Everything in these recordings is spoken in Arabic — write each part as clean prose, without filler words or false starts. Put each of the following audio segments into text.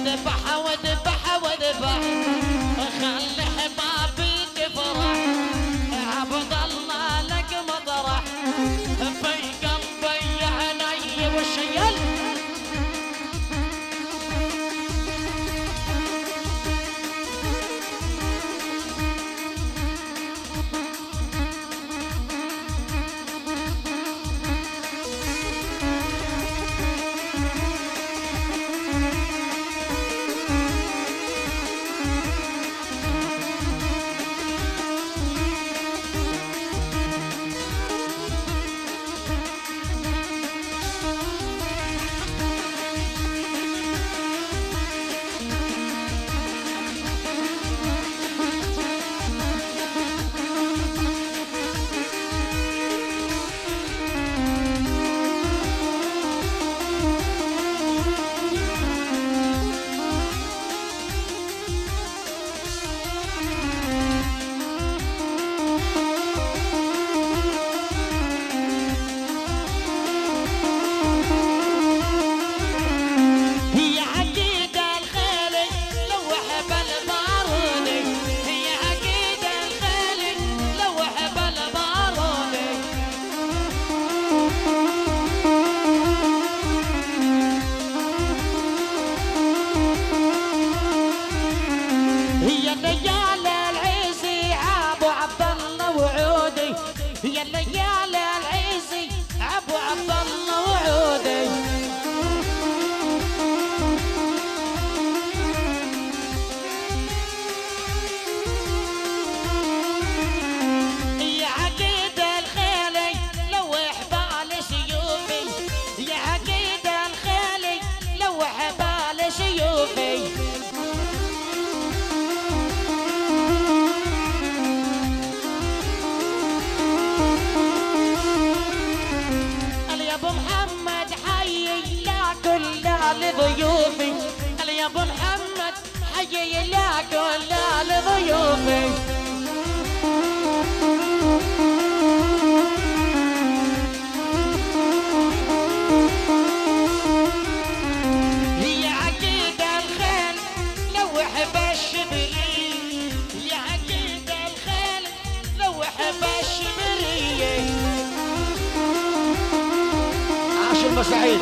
واذبح واذبح واذبح خلي حبابي تفرح عبد الله لك مطرح في قلبي يا عيني والشيل لضيوفي يا ابو محمد حيي لك ولا لضيوفي هي عقيد الخيل لوح بالشبري يا عقيد الخيل لوح بالشبري عاش المساعيد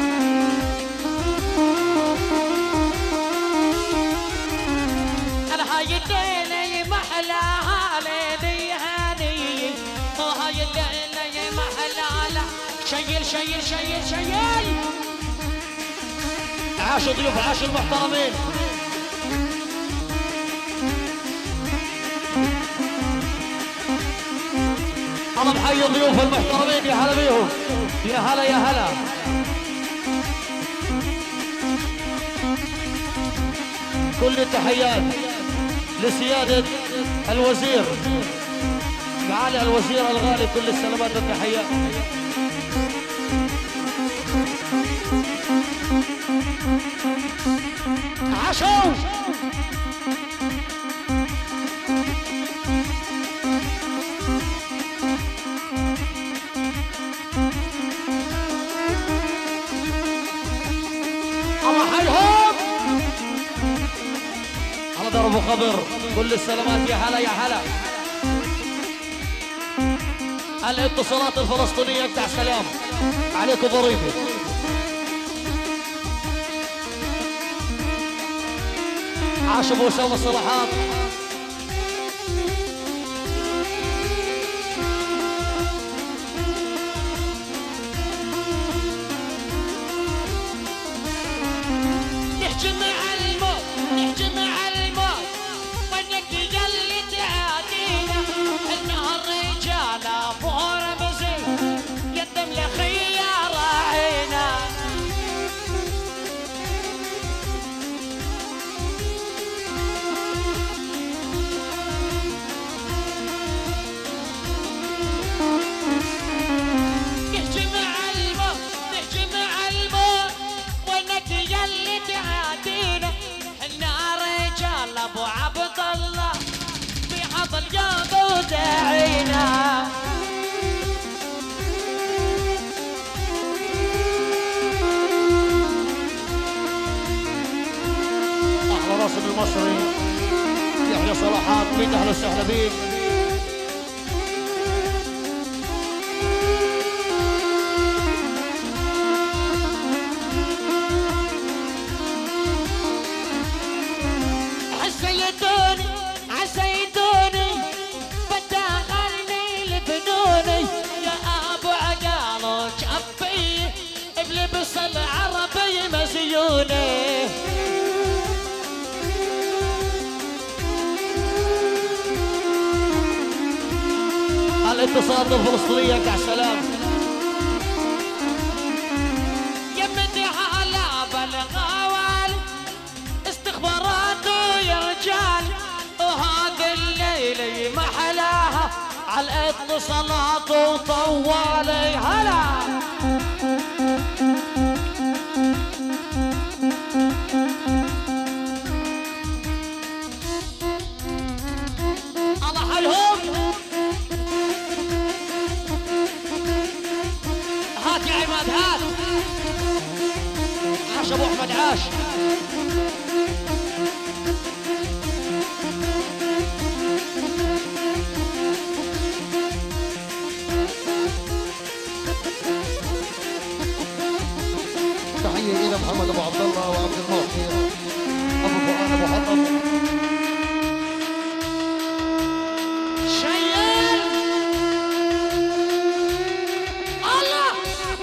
الليلة محلاها ليلي هاني هاي الليلة محلاها شيل شيل شيل شيل عاش ضيوف عاش المحترمين انا بحيي الضيوف المحترمين يا هلا بيهم يا هلا يا هلا كل التحيات لسيادة الوزير معالي الوزير الغالي كل السلامات والتحيات عاشوا الله حيهم حضر ابو خضر كل السلامات يا هلا يا هلا الاتصالات الفلسطينيه بتاع سلام عليكم ضريبه عاش ابو اسامه الصلاحات نحكي مع الموت نحكي مع الموت وينك يجلي تعادينا النهر رجاله فور بزين قدم لخيا راعينا المصري يحيى صلاحات، ميت اهلا وسهلا بيك. عسيتوني بتدخلني لفنوني يا ابو عقال جفي بلبس العربي مزيوني. الاتصالات الفلسطينية كع سلام. يمدي على بالغوال استخباراته يا رجال، وهذا الليل ما حلاها على الاتصالات وطوالي هلا. الله حلهم. هات يا عماد هات. عاش ابو احمد عاش. تحية إلى محمد أبو عبد الله وعبد المعطي أبو فؤاد أبو حطب. شيال الله.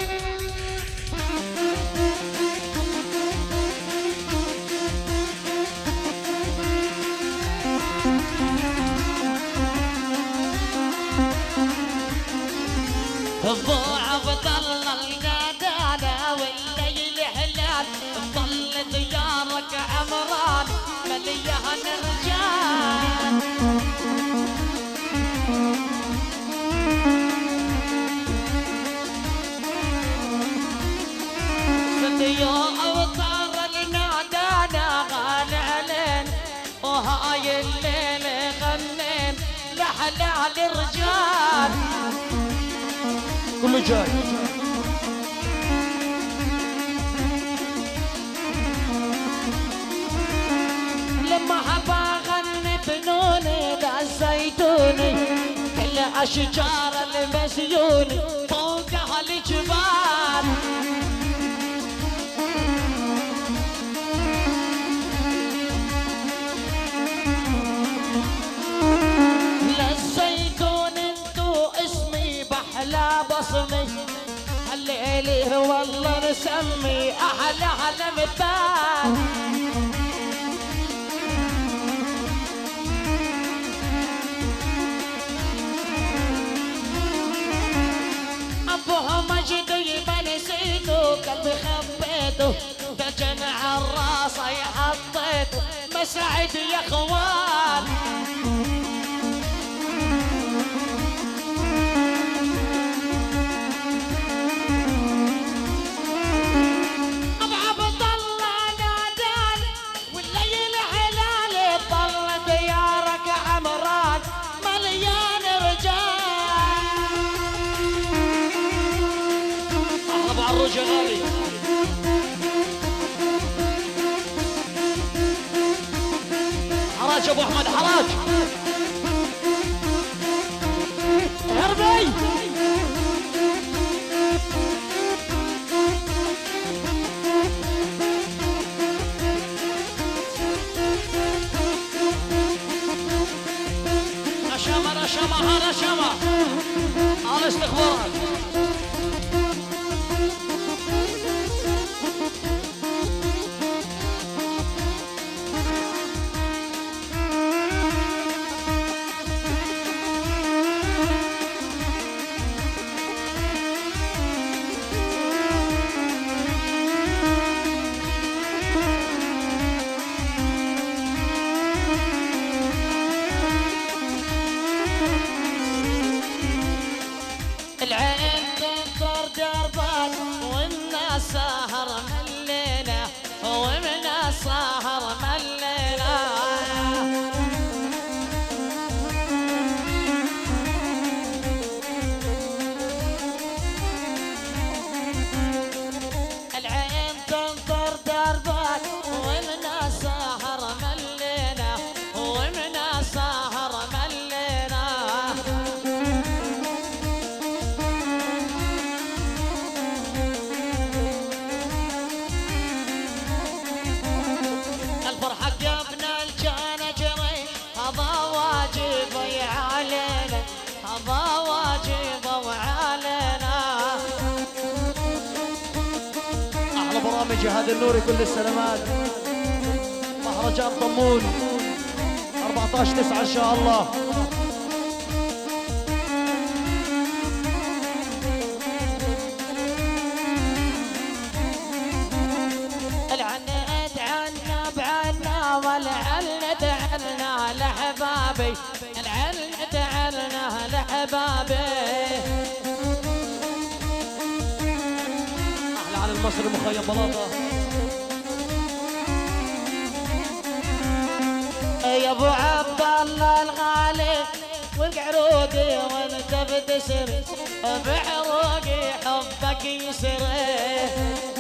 الضعف ظل القدانة والليل حلال، ظل ديارك عمران مليان رجال. صديو اوطار النادانا غال علين، وهاي الليل غنين لحلال الرجال. كله جاي. لما حبا غني بنوني دزيتوني كل اشجار المزيوني فوقها الجبال. للزيتون انتو اسمي بحلى بصمي، الليلي والله نسمي احلى المثال. ابوها مجد يبني سيدو قلبي خبيته دجن عالراس حطيته مسعد يا اخوان. ابو عبد الله نادان والليل حلال، ضل ديارك عمران مليان رجال. ابو عروج يا غالي. حراج ابو احمد حراج. هربي رشامة رشامة رشامة على استخبارات. العين تنطر دربات والناس سهر ملينا ومن السهر ملينا. العين تنطر دربات والناس سهر ملينا جهاد النوري كل السلامات. مهرجان طمون 14/9 ان شاء الله. العنت عنا بعنا والعنت عنا لحبابي، العنت عنا لحبابي. احلى على المصري مخيم بلاطه. يا ابو عبد الله الغالي والقعرودي وانت بتسري بعروقي حبك يسري.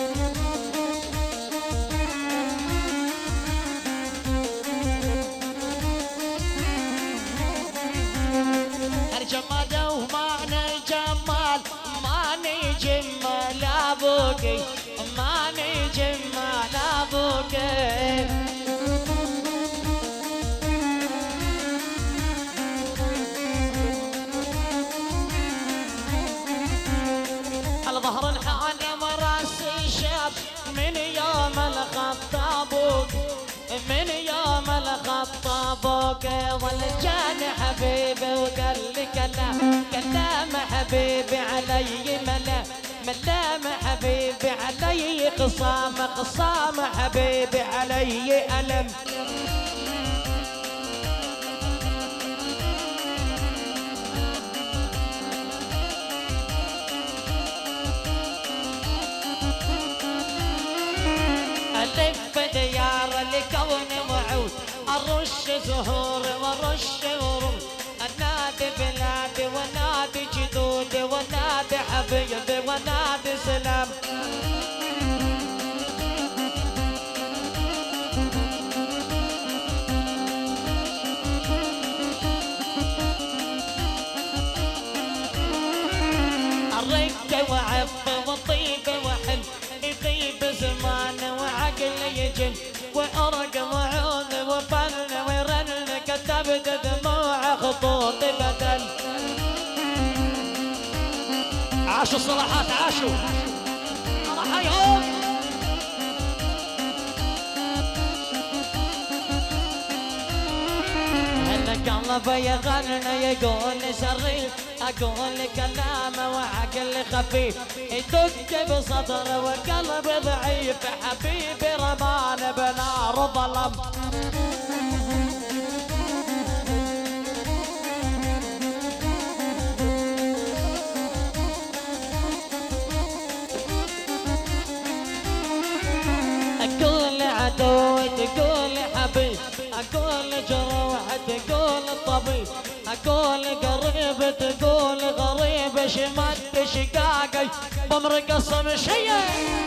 الجمال وماني جمال ماني جمال ابوكي، ماني جمال ابوكي. ظهر الحال وراس الشاب من يوم الخطابوك، من يوم الخطابوك. ظل جاني حبيبي وقال لي كلام، كلام حبيبي علي ملام حبيبي علي خصام حبيبي علي ألم. ألف ديار لكون وعود، أرش زهور ورش ورود، أنادي بلادي ونادي جدودي ونادي حبيبي ونادي سلام. الرق وعف وطيب وحل، يطيب زمان وعقل يجن، وأرق وعود وفن ورن، كتبت دموع خطوط بدل. عاشوا الصلاحات عاشوا. الله حيهم. القلب يغنى يقول سري، أقول كلام وعقل خفيف، يدق بصدر وقلب ضعيف، حبيبي رمان بنار ظلم. أقول عدوي تقول حبيب، أقول جروح تقول طبيب، أقول قريب تقول غريب، شمت شقاقي بمرقص مشيه.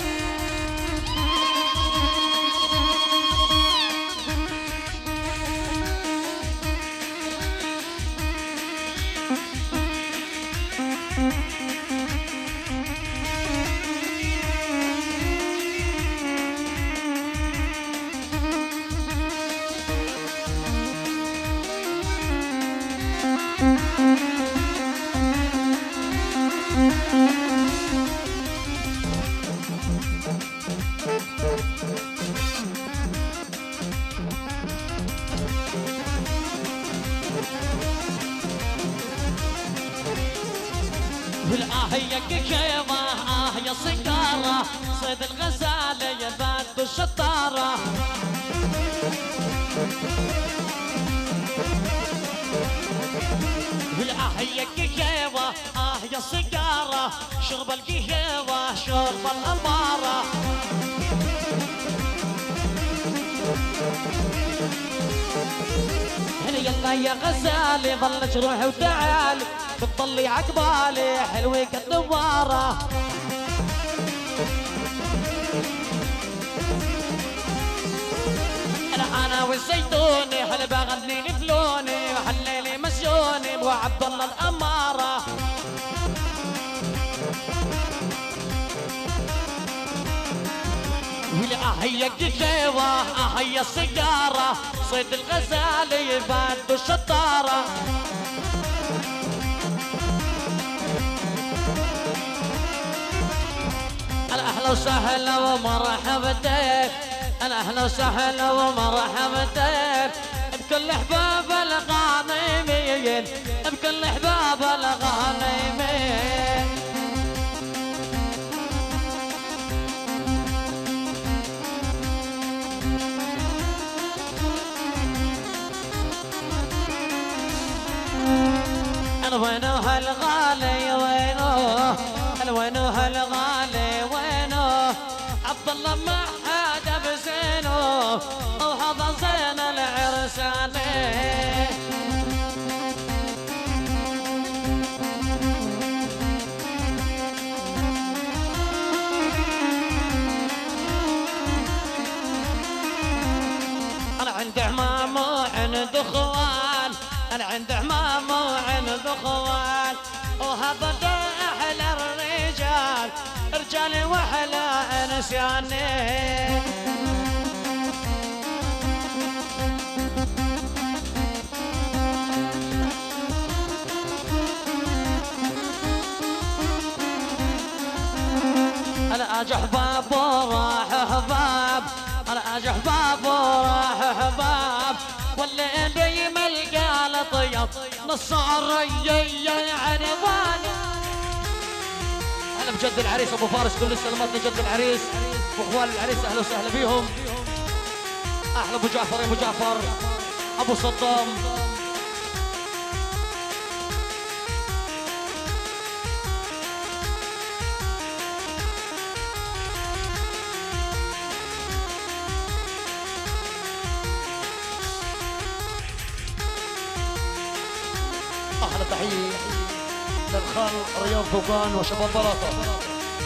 والآهية كيمة يا سكارة، صيد الغزالة يبات الشطارة. والآهية كيمة يا سكارة، شرب القهوة شرب الأمارة. يلا يا غزالي ظلك روحي وتعالي، بتضلي عقبالي حلوة كالدوارة. انا والزيتوني هل بغني لفلوني، وحليلي مسجوني ابو عبد الله الاماره. ولا هي الجيوه هي السياره، صيد الغزالي يبان الشطاره. اهلا وسهلا ومرحبتين، انا اهلا وسهلا ومرحبتين بكل احباب الغانمين، بكل احباب الغانمين. انا وينو هالغالي وينو، انا وينو هالغالي وينو، عبد الله ما حدا بزينو وهذا زين العرساني. انا عندي عمام وعند اخوان، انا عندي عمام وعند اخوان، وهذا احلى الرجال، رجالي واحلى انساني. انا اجي احباب وراح احباب، انا اجي احباب وراح احباب، والليل يملقى لطيب نص الريي عنواني. انا بجد العريس ابو فارس كل السلامات لجد العريس واخوان العريس، اهلا وسهلا بيهم. احلى ابو جعفر يا ابو جعفر، ابو صدام. احلى تحيه للخال رياض فوقان وشباب بلاطه.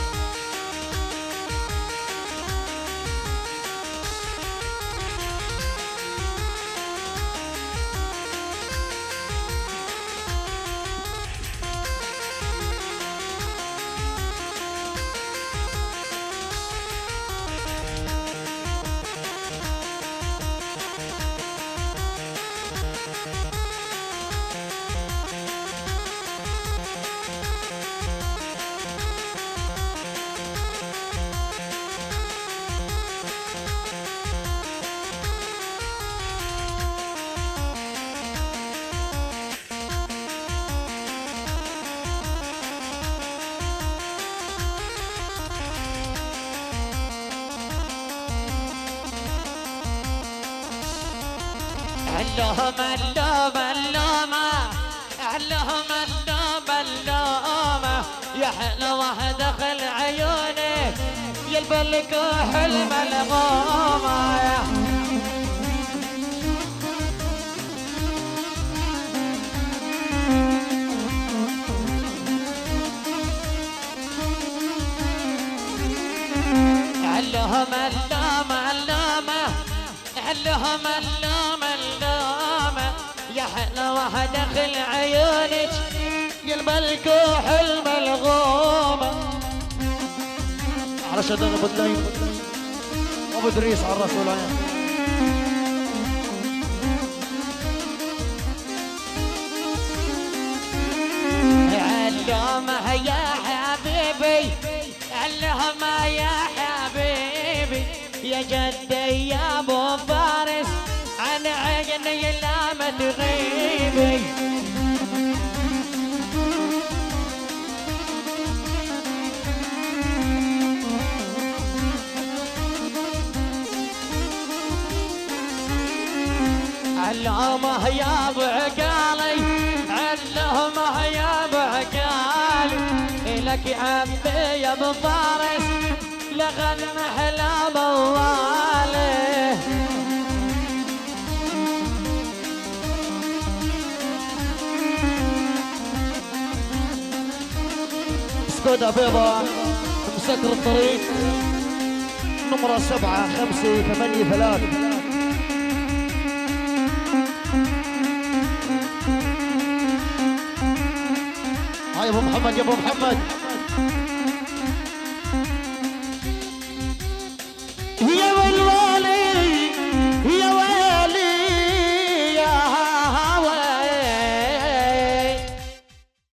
اللهم اللهم اللهم اللهم اللهم اللهم يا حلوة دخل عيونك يلبلك حلم الغومة. اللهم اللهم اللهم اللهم اللهم اللهم يا حلوة دخل عيونك يلبلك حلم الغومة. على شدنا ابو دليم ابو ادريس على الرسول عليه. علمها يا حبيبي، علمها يا حبيبي يا جدي يا ابو فارس، عن عيني لا ما تغيبي. علمها يا ابو عقالي، علمها يا ابو عقالي، لك عمي يا ابو فارس لغن احلى موالي. سكودا بيضاء مسكر الطريق نمرة 7583. هاي ابو محمد يا ابو محمد.